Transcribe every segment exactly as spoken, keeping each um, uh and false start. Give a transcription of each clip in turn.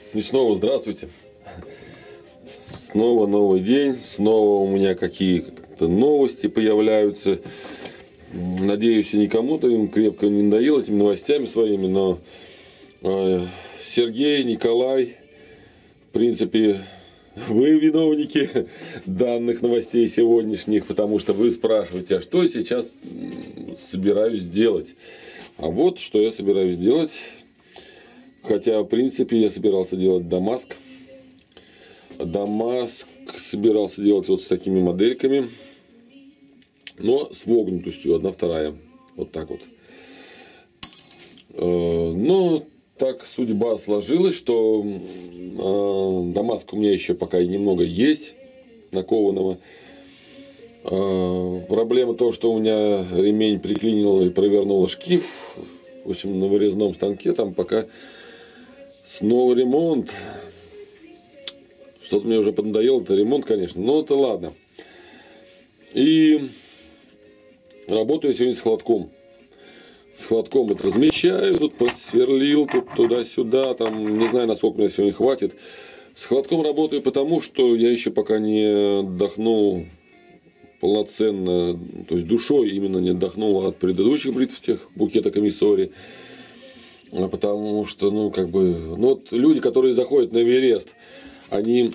И снова здравствуйте. Снова новый день. Снова у меня какие-то новости появляются. Надеюсь, и никому-то им крепко не надоело этими новостями своими, но э, Сергей, Николай, в принципе, вы виновники данных новостей сегодняшних, потому что вы спрашиваете, а что я сейчас собираюсь делать? А вот что я собираюсь делать. Хотя, в принципе, я собирался делать Дамаск. Дамаск собирался делать вот с такими модельками, но с вогнутостью, одна вторая. Вот так вот. Но так судьба сложилась, что Дамаск у меня еще пока и немного есть накованного. Проблема то, что у меня ремень приклинил и провернул шкив. В общем, на вырезном станке там пока снова ремонт. Что-то мне уже поднадоело, это ремонт, конечно, но это ладно. И работаю я сегодня с холодком. С холодком это размещаю, тут посверлил, тут туда-сюда, там не знаю, насколько мне сегодня хватит. С холодком работаю потому, что я еще пока не отдохнул полноценно, то есть душой именно не отдохнул от предыдущих бритв, тех букета комиссори. Потому что, ну, как бы, ну, вот люди, которые заходят на Эверест, они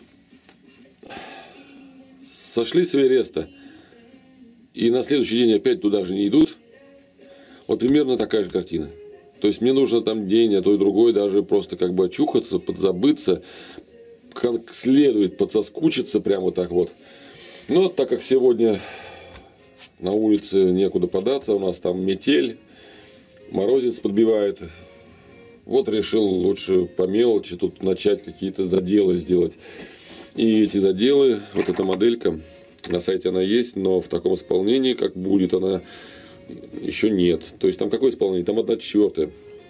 сошли с Эвереста и на следующий день опять туда же не идут. Вот примерно такая же картина. То есть мне нужно там день, а то и другой даже просто как бы очухаться, подзабыться, как следует подсоскучиться прямо вот так вот. Но так как сегодня на улице некуда податься, у нас там метель, морозец подбивает. Вот решил лучше по мелочи тут начать какие-то заделы сделать. И эти заделы, вот эта моделька, на сайте она есть, но в таком исполнении, как будет она, еще нет. То есть там какое исполнение? Там одна четвертая.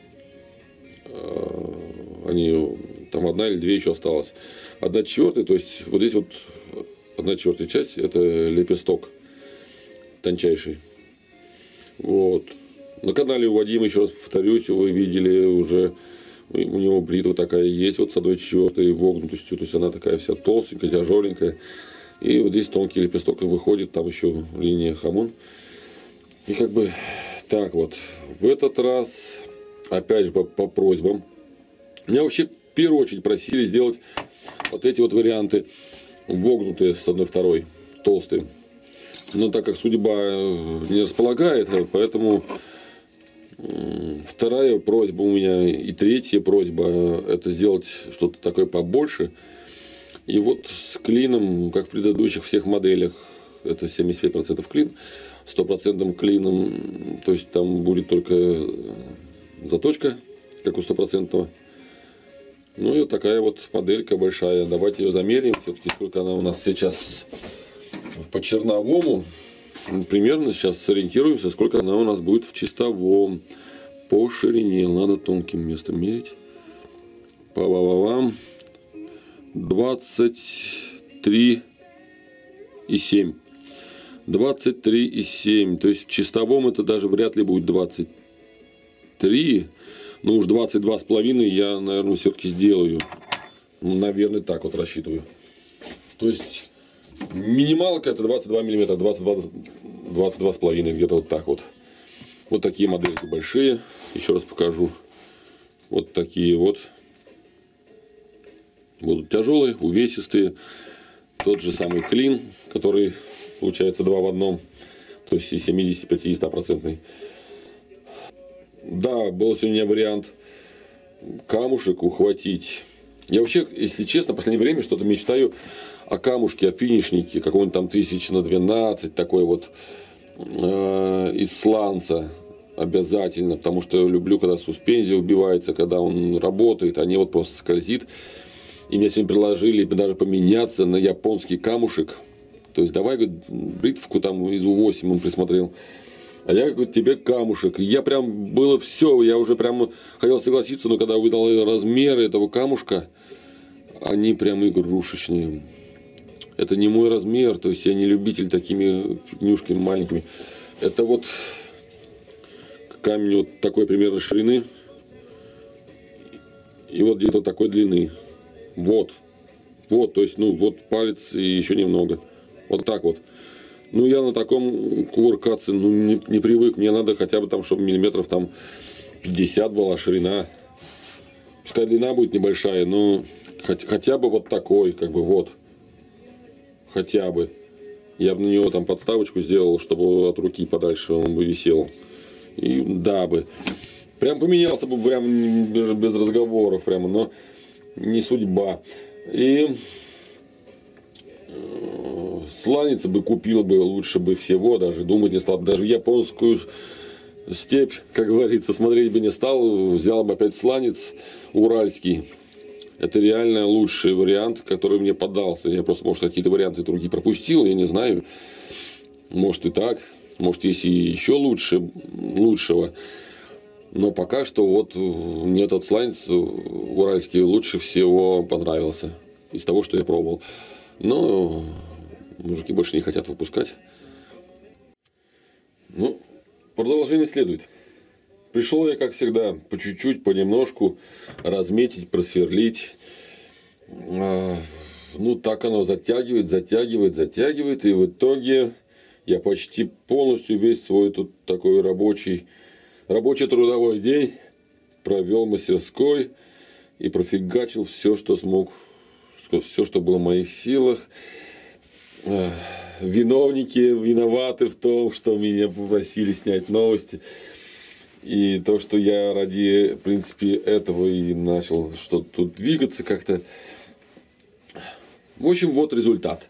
Они, там одна или две еще осталось. Одна четвертая, то есть вот здесь вот одна четвертая часть, это лепесток тончайший. Вот. На канале у Вадима, еще раз повторюсь, вы видели уже, у него бритва такая есть, вот с одной четвертой вогнутостью, то есть она такая вся толстенькая, тяжеленькая. И вот здесь тонкий лепесток и выходит, там еще линия хамон. И как бы так вот, в этот раз, опять же по, по просьбам, меня вообще в первую очередь просили сделать вот эти вот варианты вогнутые с одной второй, толстые. Но так как судьба не располагает, поэтому вторая просьба у меня и третья просьба – это сделать что-то такое побольше. И вот с клином, как в предыдущих всех моделях, это семьдесят пять процентов клин, сто процентов клином, то есть там будет только заточка, как у стопроцентного. Ну и вот такая вот моделька большая. Давайте ее замерим, все-таки сколько она у нас сейчас по черновому. Примерно сейчас сориентируемся, сколько она у нас будет в чистовом. По ширине. Надо тонким местом мерить. Па-ба-ба-бам. двадцать три и семь. двадцать три и семь. То есть в чистовом это даже вряд ли будет двадцать три. Ну уж двадцать два с половиной я, наверное, все-таки сделаю. Наверное, так вот рассчитываю. То есть минималка это двадцать два миллиметра, двадцать два, двадцать два с половиной, где-то вот так вот. Вот такие модельки большие. Еще раз покажу. Вот такие вот. Будут тяжелые, увесистые. Тот же самый клин, который получается два в одном. То есть и семьдесят пять и сто процентный. Да, был сегодня вариант камушек ухватить. Я вообще, если честно, в последнее время что-то мечтаю о камушке, о финишнике, какой-нибудь там тысяч на двенадцать, такой вот э, из сланца обязательно, потому что люблю, когда суспензия убивается, когда он работает, а не вот просто скользит. И мне сегодня предложили даже поменяться на японский камушек. То есть давай, говорит, бритвку там из У восемь он присмотрел. А я, говорю, тебе камушек. И я прям, было все, я уже прям хотел согласиться, но когда увидел размеры этого камушка, они прям игрушечные. Это не мой размер, то есть я не любитель такими фигнюшками маленькими. Это вот камень вот такой примерно ширины и вот где-то такой длины. Вот. Вот, то есть, ну, вот палец и еще немного. Вот так вот. Ну, я на таком кувыркаться, ну, не, не привык. Мне надо хотя бы там, чтобы миллиметров там пятьдесят была ширина. Пускай длина будет небольшая, но хоть, хотя бы вот такой, как бы вот. Хотя бы. Я бы на него там подставочку сделал, чтобы от руки подальше он бы висел. И да бы. Прям поменялся бы, прям без, без разговоров, прямо, но не судьба. И сланец бы купил бы лучше бы всего, даже думать не стал. Даже в японскую степь, как говорится, смотреть бы не стал. Взял бы опять сланец уральский. Это реально лучший вариант, который мне поддался. Я просто, может, какие-то варианты другие пропустил, я не знаю. Может и так. Может, есть и еще лучше, лучшего. Но пока что вот мне этот сланец уральский лучше всего понравился. Из того, что я пробовал. Но мужики больше не хотят выпускать. Ну, продолжение следует. Пришел я, как всегда, по чуть-чуть, понемножку разметить, просверлить. Ну, так оно затягивает, затягивает, затягивает. И в итоге я почти полностью весь свой тут такой рабочий, рабочий трудовой день провел в мастерской и профигачил все, что смог, все, что было в моих силах. Виновники виноваты в том, что меня попросили снять новости. И то, что я ради, в принципе, этого и начал что-то тут двигаться как-то. В общем, вот результат.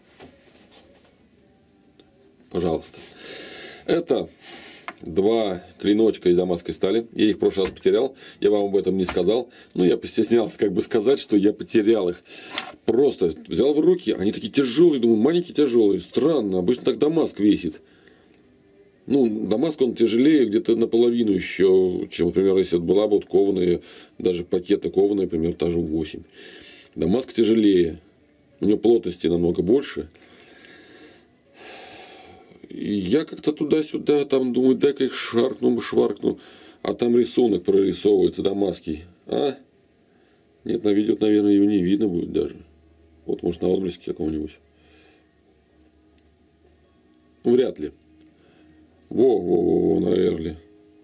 Пожалуйста. Это два клиночка из дамасской стали. Я их в прошлый раз потерял. Я вам об этом не сказал. Но я постеснялся как бы сказать, что я потерял их. Просто взял в руки. Они такие тяжелые. Думаю, маленькие, тяжелые. Странно. Обычно так дамаск весит. Ну, дамаск он тяжелее где-то наполовину еще, чем, например, если это была бы вот кованая, даже пакеты кованые, например, даже восемь. Дамаск тяжелее. У него плотности намного больше. И я как-то туда-сюда, там думаю, дай-ка их шаркну, шваркну. А там рисунок прорисовывается дамасский. А? Нет, на видео, наверное, его не видно будет даже. Вот, может, на отблеске какого-нибудь. Ну, вряд ли. Во-во-во, на Эрли.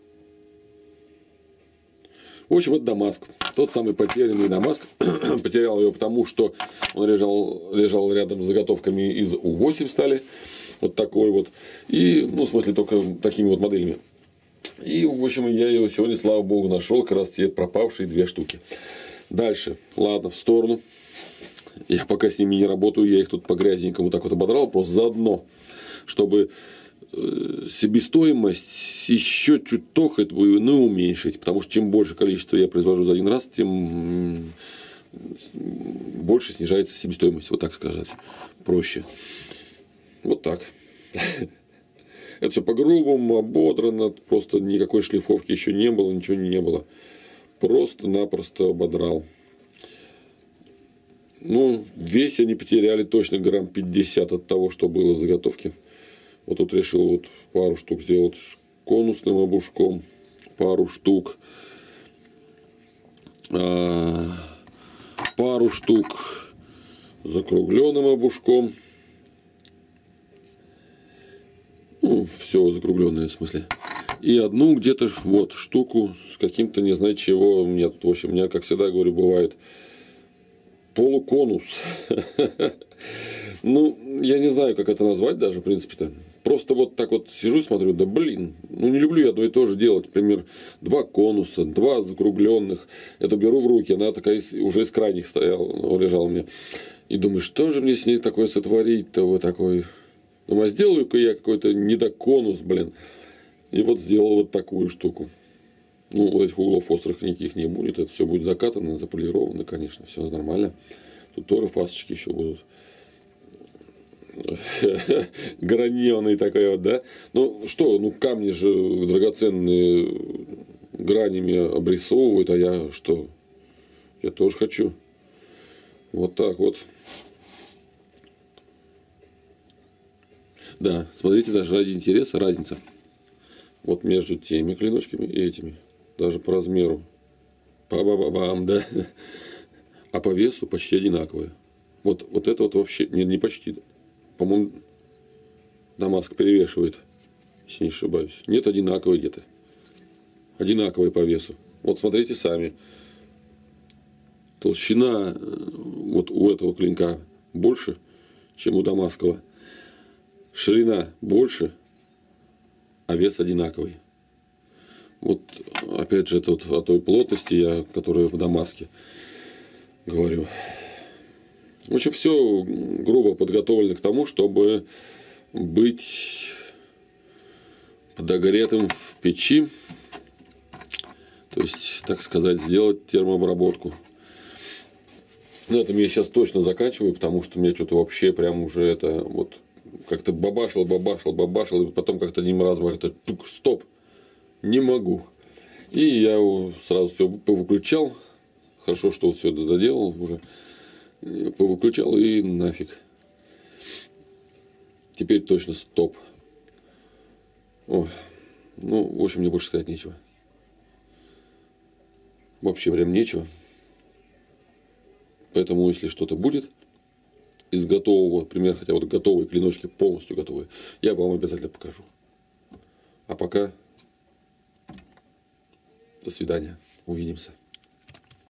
В общем, это дамаск. Тот самый потерянный дамаск. Потерял его потому, что он лежал, лежал рядом с заготовками из У восемь стали. Вот такой вот. И, ну, в смысле, только такими вот моделями. И, в общем, я его сегодня, слава богу, нашел. Как раз те пропавшие две штуки. Дальше. Ладно, в сторону. Я пока с ними не работаю. Я их тут по грязненькому так вот ободрал. Просто заодно. Чтобы себестоимость еще чуток это будет, ну, уменьшить. Потому что чем больше количество я произвожу за один раз, тем больше снижается себестоимость. Вот так сказать. Проще. Вот так. Это все по-грубому, ободрано. Просто никакой шлифовки еще не было, ничего не было. Просто-напросто ободрал. Ну, весь они потеряли точно грамм пятьдесят от того, что было в заготовке. Вот тут решил вот пару штук сделать с конусным обушком. Пару штук. А, пару штук с закругленным обушком. Ну, все закругленное в смысле. И одну где-то вот штуку с каким-то не знаю чего. Нет, в общем, у меня, как всегда говорю, бывает полуконус. Ну, я не знаю, как это назвать даже, в принципе-то. Просто вот так вот сижу, смотрю, да блин, ну не люблю я одно и то же делать. Например, два конуса, два закругленных. Это беру в руки, она такая уже из крайних стояла, лежала у меня. И думаю, что же мне с ней такое сотворить-то, вот такой. Думаю, а сделаю-ка я какой-то недоконус, блин. И вот сделал вот такую штуку. Ну, вот этих углов острых никаких не будет. Это все будет закатано, заполировано, конечно, все нормально. Тут тоже фасочки еще будут. Граненый такой вот, да. Ну что, ну камни же драгоценные гранями обрисовывают, а я что? Я тоже хочу. Вот так вот. Да, смотрите, даже ради интереса разница. Вот между теми клиночками и этими. Даже по размеру. Па-ба-ба-бам, да. а по весу почти одинаковые. Вот, вот это вот вообще, не, не почти. По-моему, Дамаск перевешивает, если не ошибаюсь. Нет, одинаковые где-то. Одинаковые по весу. Вот смотрите сами. Толщина вот у этого клинка больше, чем у Дамасского. Ширина больше, а вес одинаковый. Вот опять же, это вот о той плотности, я, которая в Дамаске говорю. В общем, все грубо подготовлено к тому, чтобы быть подогретым в печи. То есть, так сказать, сделать термообработку. На этом я сейчас точно заканчиваю, потому что мне что-то вообще прям уже это вот как-то бабашил, бабашил, бабашил, и потом как-то одним разом как-то тук, стоп, не могу. И я сразу все повыключал. Хорошо, что все доделал уже. Повыключал и нафиг. Теперь точно стоп. Ой. Ну, в общем, мне больше сказать нечего. Вообще прям нечего. Поэтому, если что-то будет из готового, например, хотя вот готовые клиночки, полностью готовые, я вам обязательно покажу. А пока до свидания. Увидимся.